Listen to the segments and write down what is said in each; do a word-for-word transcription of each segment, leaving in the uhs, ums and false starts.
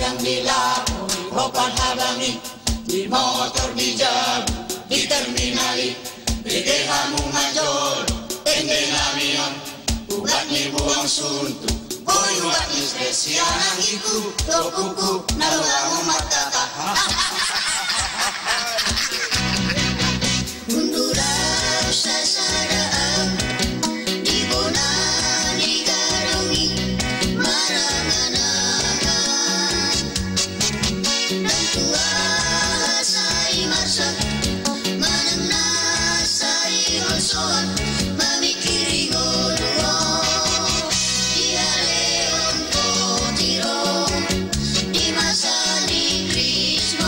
Kadang dilakoni hopan habangi, di motor di jam, di terminali, di dehamu major, tende namion, ubat ni buang suntuk, boy ubat ni spesialang iku, tokuku, naruang mata kah. Mundulah sasadaan, di bona di garungi, marangan-angan. Dan tua sai masak, manang nasai olsoan, mamikiri godua. Dia leon potiro, di masa di Krismo,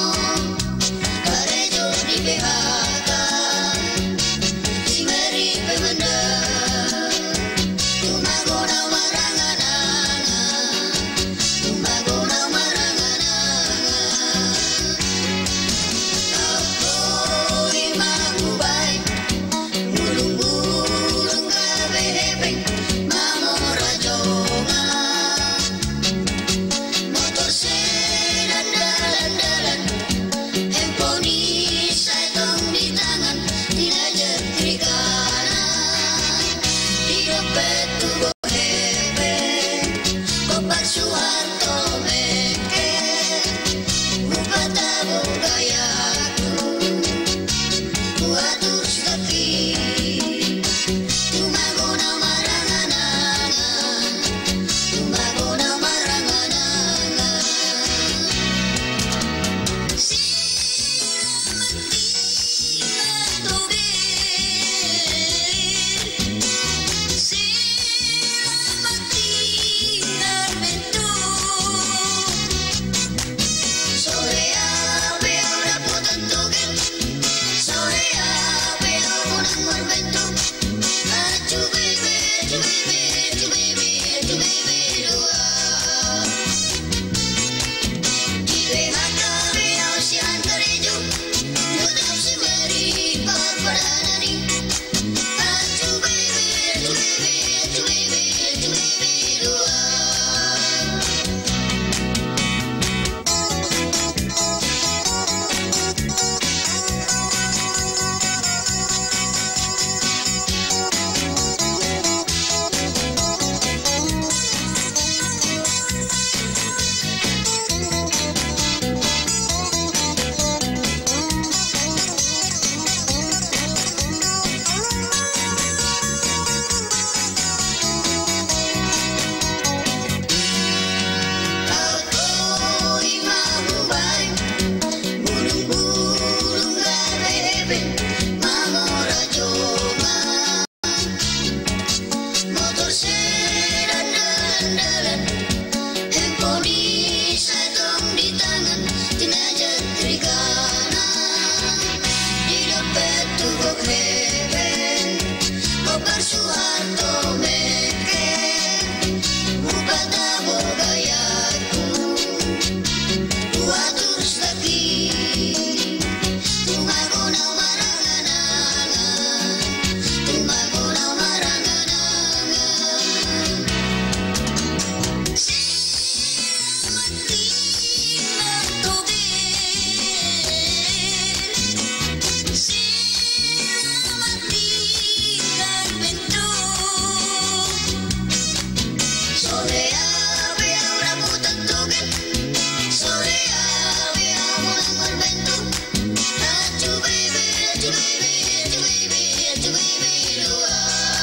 karejo di B H K, si meri pemenda, tumagona marangan-angan, tumagona marangan-angan. Ako imamu baik, bulung-bulung kabehepeng, mamora jongan. Motor sedan dalan-dalan, emponi saitong di tangan, tidak jetrikanan. Di dompet tubuh hepeng, kopak Soeharto mengken, bupata bogayaku, kuatur staki, tumagona marangan-angan, tumagona marangan-angan. Selamat tinggal Tobel, selamat tinggal Bentuk. Sohea beau daputan Togel, sohea beau unang berbentuk. Acu bebe, acu bebe, acu bebe, acu bebe dua. Di B H K beau si antarejo, tetap si meri parpadanani. Acu bebe, acu bebe, acu bebe, acu bebe dua. Ako imamu baik, bulung-bulung kabehepeng, mamora jongan. Motor sedan dalan-dalan, emponi saitong di tangan, tina jetrikanan. Di dompet tubuh hepeng, koper Soeharto mengken, bupata bogayaku, kuatur staki, tumagona marangan-angan, tumagona marangan-angan. Selamat tinggal Tobel, selamat tinggal Bentuk. Sohea beau daputan Togel, sohea beau unang berbentuk. Acu bebe, acu bebe, acu bebe, acu bebe dua.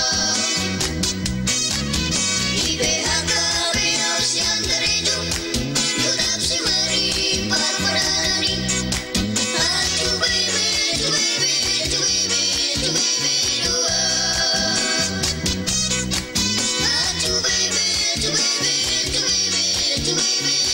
Di B H K beau si antarejo, tetap si meri parpadanani. Acu bebe, acu bebe, acu bebe, acu bebe dua. Acu bebe, acu bebe, acu bebe, acu bebe